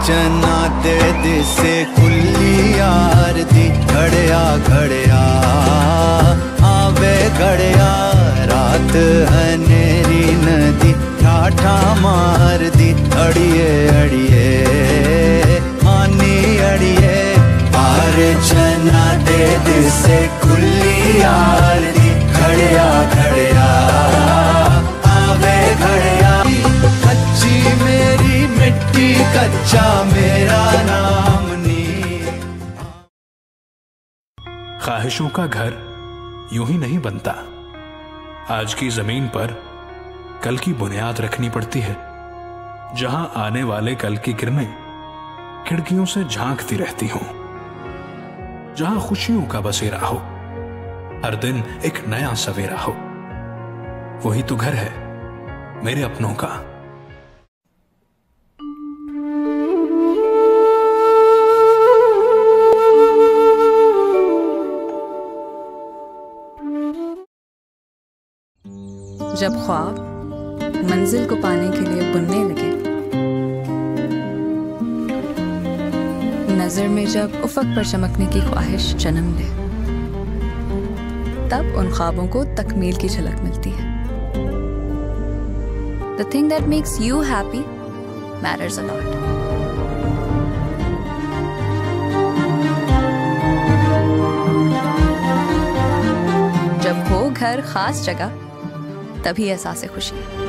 चना दे दिसे खुली यार दी घड़िया घड़िया आवे घड़िया रात हनेरी नदी ठाठा मार दी अड़िए अड़िए मानी अड़िए पार चना दे दिसे खुली यार दी घड़िया घड़िया आवे घड़िया कच्ची मेरी मिट्टी कच्चा मेरा नाम नी। ख्वाहिशों का घर यूं ही नहीं बनता। आज की जमीन पर कल की बुनियाद रखनी पड़ती है, जहां आने वाले कल की किरणें खिड़कियों से झांकती रहती हों, जहां खुशियों का बसेरा हो, हर दिन एक नया सवेरा हो। वही तो घर है मेरे अपनों का। जब ख्वाब मंजिल को पाने के लिए बुनने लगे, नजर में जब उफक पर चमकने की ख्वाहिश जन्म ले, तब उन ख्वाबों को तकमील की झलक मिलती है। The thing that makes you happy matters a lot. जब हो घर खास जगह, तभी एहसास खुशी है।